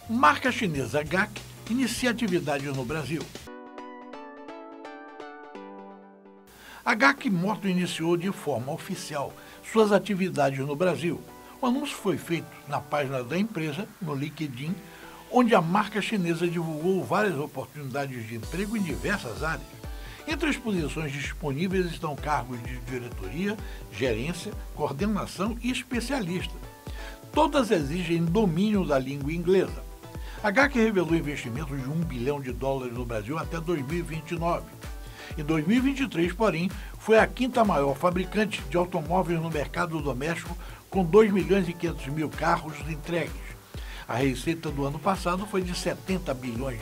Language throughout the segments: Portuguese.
Marca chinesa GAC inicia atividade no Brasil. A GAC Moto iniciou de forma oficial suas atividades no Brasil. O anúncio foi feito na página da empresa, no LinkedIn, onde a marca chinesa divulgou várias oportunidades de emprego em diversas áreas. Entre as posições disponíveis estão cargos de diretoria, gerência, coordenação e especialista. Todas exigem domínio da língua inglesa. A GAC revelou investimentos de US$ 1 bilhão no Brasil até 2029. Em 2023, porém, foi a quinta maior fabricante de automóveis no mercado doméstico, com 2 milhões e 500 mil carros entregues. A receita do ano passado foi de US$ 70 bilhões.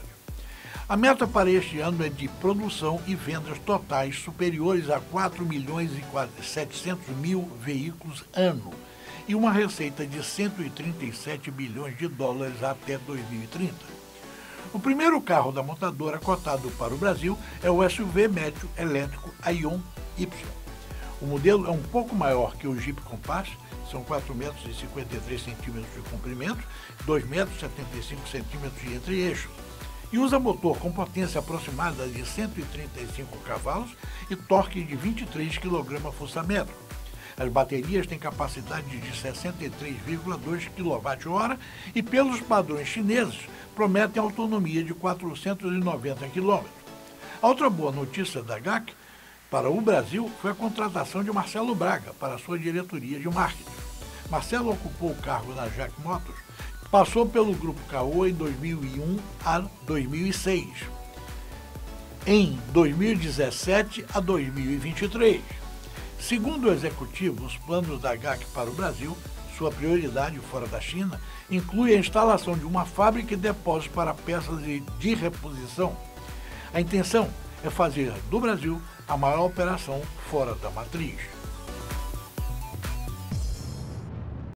A meta para este ano é de produção e vendas totais superiores a 4 milhões e 700 mil veículos ano e uma receita de US$ 137 bilhões até 2030. O primeiro carro da montadora cotado para o Brasil é o SUV médio elétrico Aion Y. O modelo é um pouco maior que o Jeep Compass, são 4,53 metros de comprimento, 2,75 metros de entre-eixos, e usa motor com potência aproximada de 135 cavalos e torque de 23 kgfm. As baterias têm capacidade de 63,2 kWh e, pelos padrões chineses, prometem autonomia de 490 km. A outra boa notícia da GAC para o Brasil foi a contratação de Marcelo Braga para sua diretoria de marketing. Marcelo ocupou o cargo na GAC Motors, passou pelo Grupo Caoa em 2001 a 2006, em 2017 a 2023. Segundo o executivo, os planos da GAC para o Brasil, sua prioridade fora da China, inclui a instalação de uma fábrica e depósito para peças de reposição. A intenção é fazer do Brasil a maior operação fora da matriz.